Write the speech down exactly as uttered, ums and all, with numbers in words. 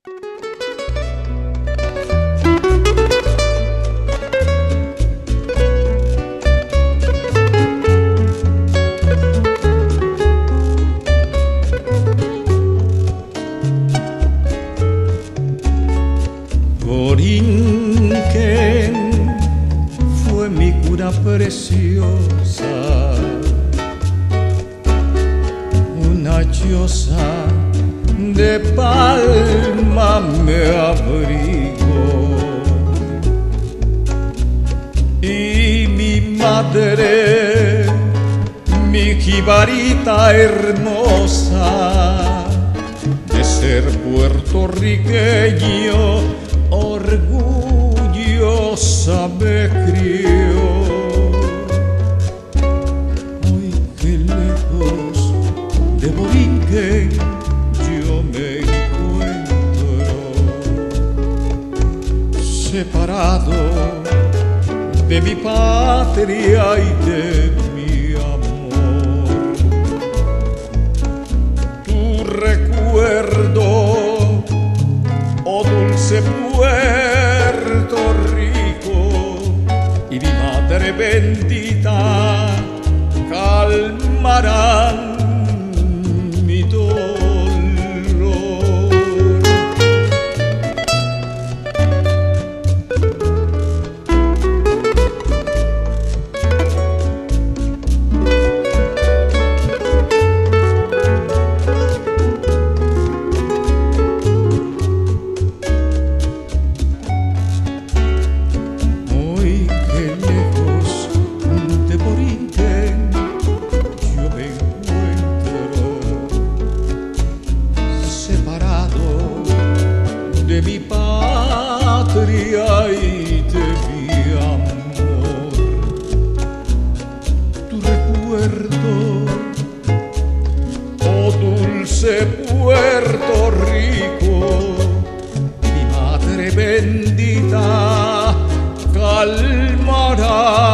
Borinquen fue mi cuna preciosa, una choza de palma me abrigó, y mi madre, mi jibarita hermosa, de ser puertorriqueño orgullosa me crió. Hoy que lejos de Borinquen yo me encuentro, separado de mi patria y de mi amor. Tu recuerdo, oh dulce Puerto Rico, y mi madre bendita calmarán mi dolor. De mi patria y de mi amor, tu recuerdo, oh dulce Puerto Rico, mi madre bendita calmará